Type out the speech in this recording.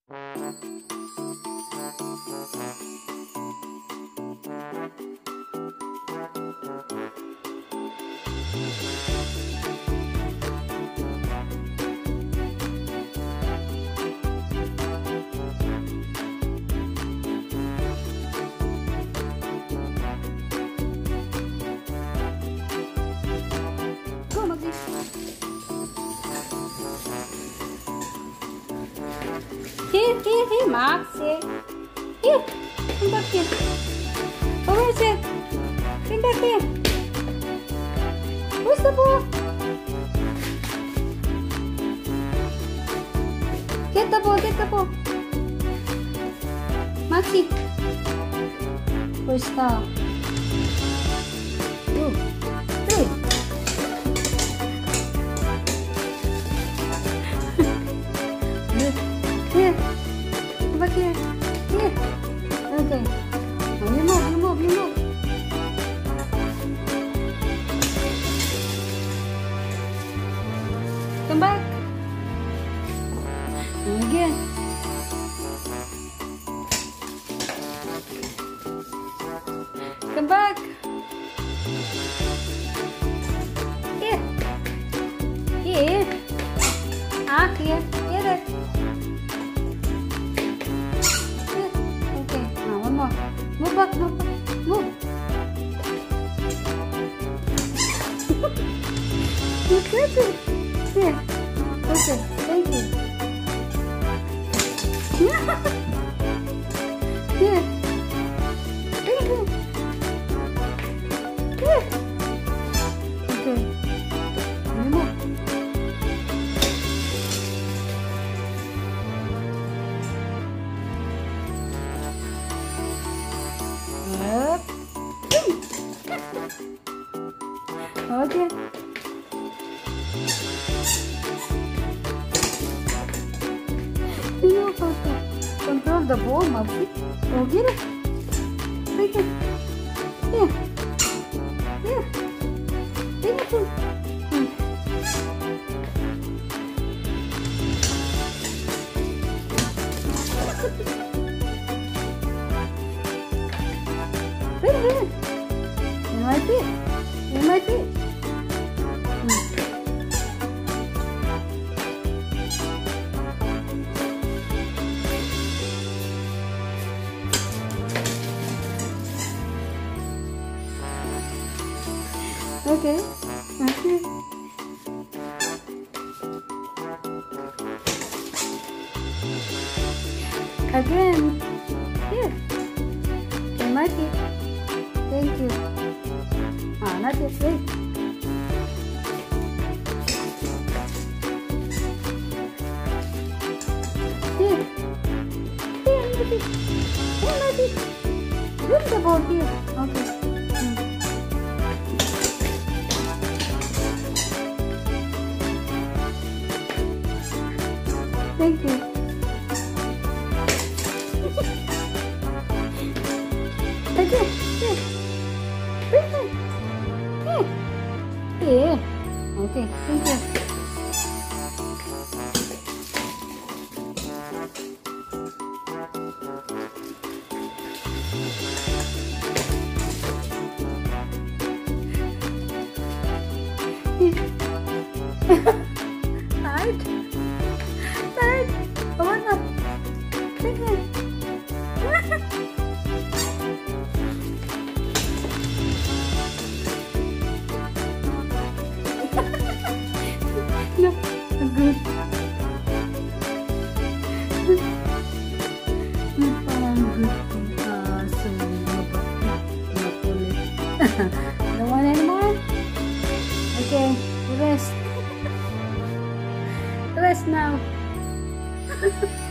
Here, Max. Here, come back here. Over here. Come back here. Where's the ball? Get the ball, get the ball. Maxie. Where's the? Two, three. Here. Come back here. Here. Okay. Now you move. Come back. And again. Come back. Here. Here. Here. Here. Okay. Now one more. Move back. Move. You catch it. Here. Okay. Thank you. Here. Thank you. Here. Okay. One more. Up. Okay. You know how to control the ball, Maxie. Oh, get it. Take it. Here. Here. Take it. Here. In my feet. In my feet. Okay. Okay. Again. Here. In my feet. Thank you. Not yet. Wait. Here. Here, my feet. Here, my feet. Bring the ball here. Okay. Thank you. Thank you. Here. Here. Okay, thank you. Tight. Come on. Take it. No, good. Don't want anymore? Okay, rest. Rest now.